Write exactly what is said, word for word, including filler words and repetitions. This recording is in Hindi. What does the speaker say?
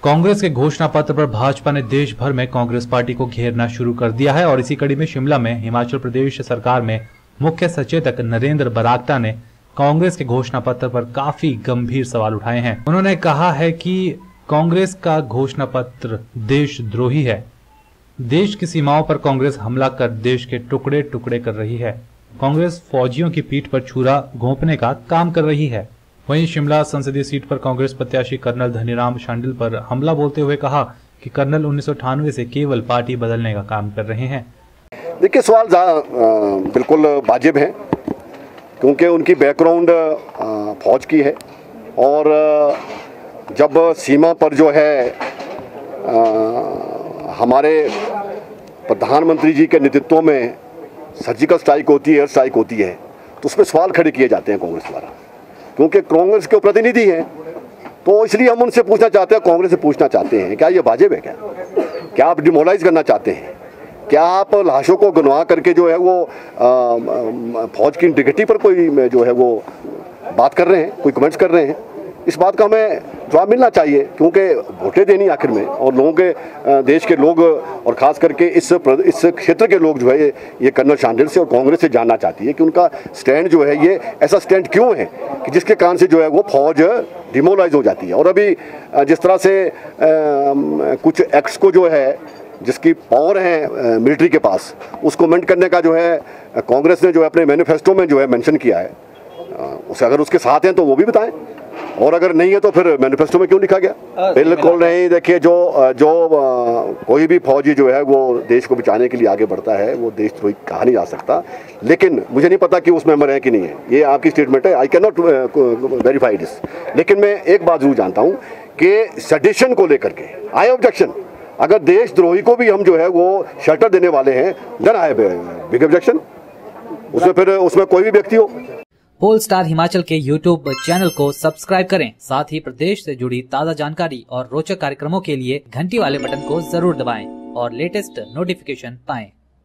कांग्रेस के घोषणा पत्र पर भाजपा ने देश भर में कांग्रेस पार्टी को घेरना शुरू कर दिया है और इसी कड़ी में शिमला में हिमाचल प्रदेश सरकार में मुख्य सचेतक नरेंद्र बरागटा ने कांग्रेस के घोषणा पत्र पर काफी गंभीर सवाल उठाए हैं। उन्होंने कहा है कि कांग्रेस का घोषणा पत्र देशद्रोही है। देश की सीमाओं पर कांग्रेस हमला कर देश के टुकड़े टुकड़े कर रही है। कांग्रेस फौजियों की पीठ पर छुरा घोंपने का काम कर रही है। वहीं शिमला संसदीय सीट पर कांग्रेस प्रत्याशी कर्नल धनीराम शांडिल पर हमला बोलते हुए कहा कि कर्नल उन्नीस सौ अट्ठानवे से केवल पार्टी बदलने का काम कर रहे हैं। देखिए, सवाल बिल्कुल वाजिब है क्योंकि उनकी बैकग्राउंड फौज की है और जब सीमा पर जो है आ, हमारे प्रधानमंत्री जी के नेतृत्व में सर्जिकल स्ट्राइक होती है, एयर स्ट्राइक होती है, तो उसमें सवाल खड़े किए जाते हैं कांग्रेस द्वारा, क्योंकि कांग्रेस के प्रतिनिधि हैं। तो इसलिए हम उनसे पूछना चाहते हैं, कांग्रेस से पूछना चाहते हैं, क्या ये वाजिब है? क्या क्या आप डिमोलाइज करना चाहते हैं? क्या आप लाशों को गनवा करके जो है वो फौज की इंटीग्रिटी पर कोई जो है वो बात कर रहे हैं, कोई कमेंट्स कर रहे हैं? इस बात का हमें जवाब मिलना चाहिए, क्योंकि वोटें देनी आखिर में, और लोगों के देश के लोग और ख़ास करके इस इस क्षेत्र के लोग जो है ये कर्नल शांडिल से और कांग्रेस से जानना चाहती है कि उनका स्टैंड जो है ये ऐसा स्टैंड क्यों है कि जिसके कारण से जो है वो फौज डिमोलाइज हो जाती है। और अभी जिस तरह से आ, कुछ एक्ट्स को जो है जिसकी पावर है मिलिट्री के पास, उसको मेंट करने का जो है कांग्रेस ने जो है अपने मैनिफेस्टो में जो है मेंशन किया है, उसे अगर उसके साथ हैं तो वो भी बताएं, और अगर नहीं है तो फिर मैनिफेस्टो में क्यों लिखा गया? बिल्कुल नहीं। देखिए, जो जो कोई भी फौजी जो है वो देश को बचाने के लिए आगे बढ़ता है, वो देशद्रोही कहा नहीं जा सकता। लेकिन मुझे नहीं पता कि उस मेंबर है कि नहीं है, ये आपकी स्टेटमेंट है, I can not verify this. लेकिन मैं एक बात जरूर जानता हूँ कि सेडिशन को लेकर के आई ऑब्जेक्शन। अगर देशद्रोही को भी हम जो है वो शेल्टर देने वाले हैं, देन आई बिग ऑब्जेक्शन। उसमें फिर उसमें कोई भी व्यक्ति हो। पोल स्टार हिमाचल के यूट्यूब चैनल को सब्सक्राइब करें। साथ ही प्रदेश से जुड़ी ताज़ा जानकारी और रोचक कार्यक्रमों के लिए घंटी वाले बटन को जरूर दबाएं और लेटेस्ट नोटिफिकेशन पाएं।